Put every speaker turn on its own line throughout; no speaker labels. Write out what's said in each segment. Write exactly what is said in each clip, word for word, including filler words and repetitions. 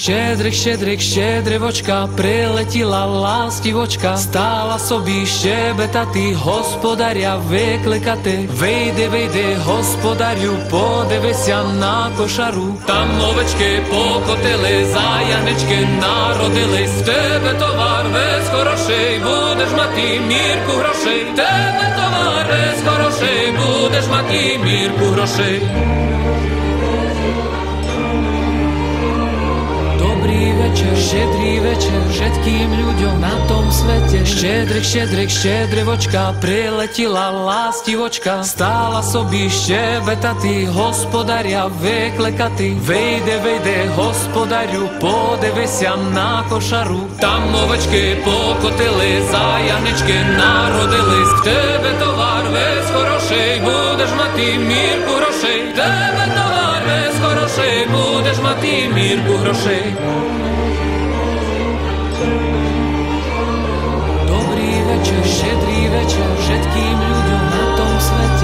Štedrek, štedrek, štedrevočka, preletila lástivočka, stála sobі щебетати, господаря викликати. Вийди, вийди, господарю, подивися на кошару. Там овечки покотили, заянички народились. В тебе товар весь хороший, будеш мати мірку грошей. В тебе товар весь хороший, будеш мати мірку грошей. Dobrý večer, štedrý večer všetkým ľuďom na tom svete. Štedrek, štedrek, štedrevočka, priletila lástivočka, stála sobі щебетати, господаря викликати. Вийде, вийде, господарю, подивися на кошару. Там овечки покотили, заянички народились. В тебе товар весь хороший, будеш мати мірку грошей. В тебе товар весь хороший, будеш мати мірку грошей. Dobrý večer, štedrý večer všetkým ľuďom na tom svete.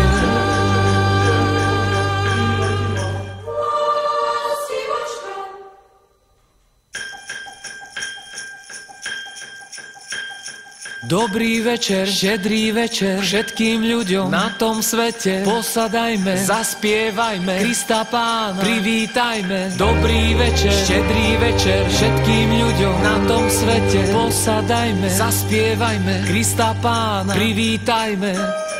Dobrý večer, štedrý večer všetkým ľuďom na tom svete. Posadajme, zaspievajme Krista Pána, privítajme. Dobrý večer, štedrý večer všetkým ľuďom na tom svete. Posadajme, zaspievajme Krista Pána, privítajme.